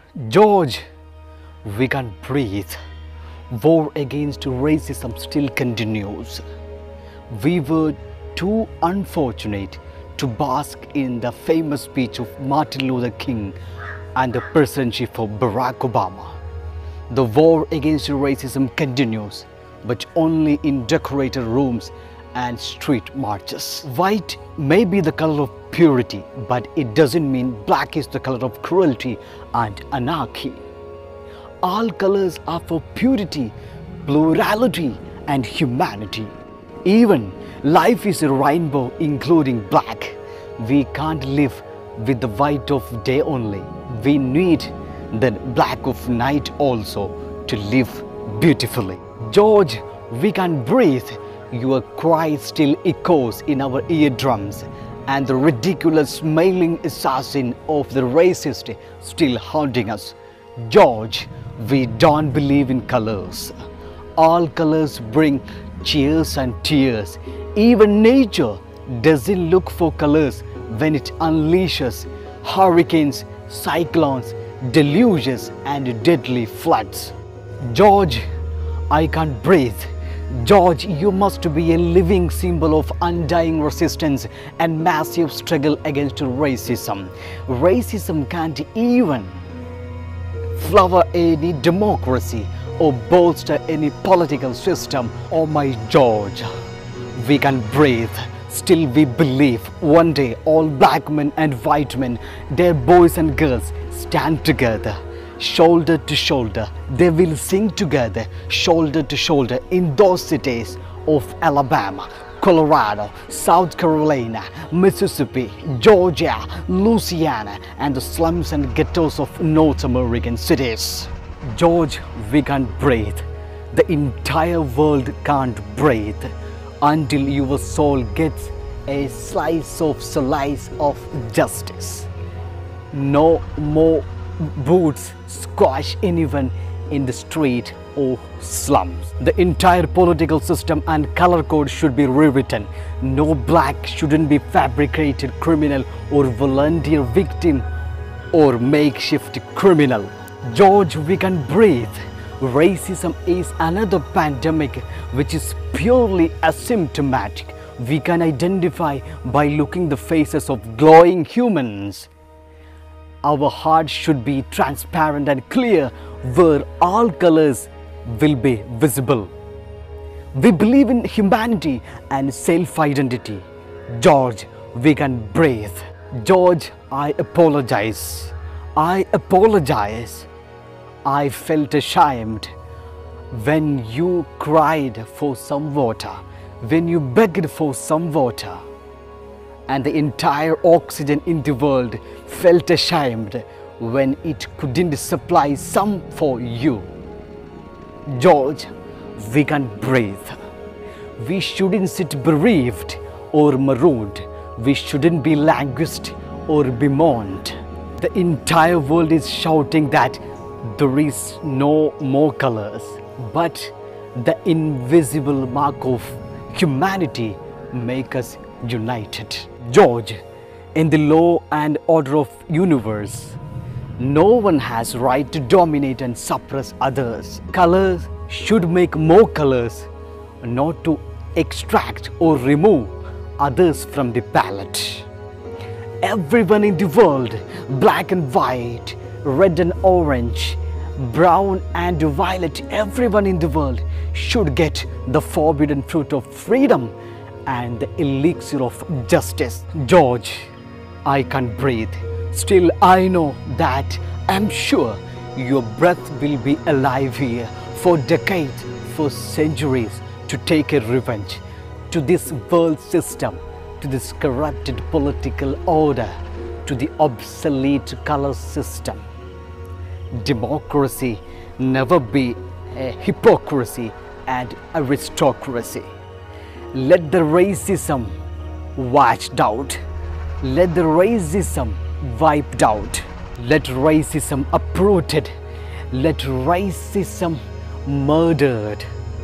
George, we can't breathe. War against racism still continues. We were too unfortunate to bask in the famous speech of Martin Luther King and the presidency of Barack Obama. The war against racism continues, but only in decorated rooms and street marches. White may be the color of purity, but it doesn't mean black is the color of cruelty and anarchy. All colors are for purity, plurality, and humanity. Even life is a rainbow, including black. We can't live with the white of day only. We need the black of night also to live beautifully. George, we can't breathe. Your cry still echoes in our eardrums, and the ridiculous smiling assassin of the racist still haunting us. George, we don't believe in colors. All colors bring cheers and tears. Even nature doesn't look for colors when it unleashes hurricanes, cyclones, deluges, and deadly floods. George, I can't breathe. George, you must be a living symbol of undying resistance and massive struggle against racism. Racism can't even flower any democracy or bolster any political system. Oh my George, we can breathe. Still we believe one day all black men and white men, their boys and girls, stand together, shoulder to shoulder. They will sing together, shoulder to shoulder, in those cities of Alabama, Colorado, South Carolina, Mississippi, Georgia, Louisiana, and the slums and ghettos of North American cities. George, we can't breathe. The entire world can't breathe until your soul gets a slice of justice. No more boots squash anyone in the street or slums. The entire political system and color code should be rewritten. No black shouldn't be fabricated criminal or volunteer victim or makeshift criminal. George, we can breathe. Racism is another pandemic which is purely asymptomatic. We can identify by looking the faces of glowing humans. Our hearts should be transparent and clear, where all colors will be visible. We believe in humanity and self-identity. George, we can breathe. George, I apologize. I apologize. I felt ashamed when you cried for some water, when you begged for some water, and the entire oxygen in the world felt ashamed when it couldn't supply some for you. George, we can breathe. We shouldn't sit bereaved or marooned. We shouldn't be languished or bemoaned. The entire world is shouting that there is no more colors, but the invisible mark of humanity make us united. George, in the law and order of universe, no one has right to dominate and suppress others. Colors should make more colors, not to extract or remove others from the palette. Everyone in the world, black and white, red and orange, brown and violet, everyone in the world should get the forbidden fruit of freedom and the elixir of justice. George, I can't breathe. Still, I know that I'm sure your breath will be alive here for decades, for centuries, to take a revenge to this world system, to this corrupted political order, to the obsolete color system. Democracy never be a hypocrisy and aristocracy. Let the racism watched out. Let the racism wiped out. Let racism uprooted. Let racism murdered.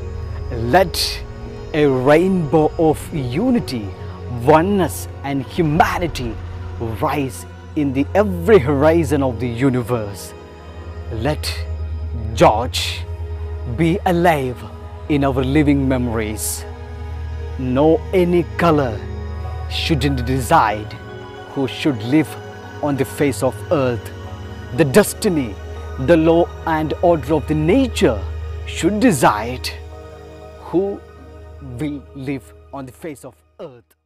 Let a rainbow of unity, oneness, and humanity rise in the every horizon of the universe. Let George be alive in our living memories. No any color shouldn't decide who should live on the face of earth. The destiny, the law and order of the nature should decide who will live on the face of earth.